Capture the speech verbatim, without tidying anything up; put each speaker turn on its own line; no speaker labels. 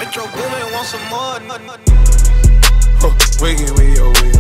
Metro Boomin, want some more.
Huh, wiggin' with your wig.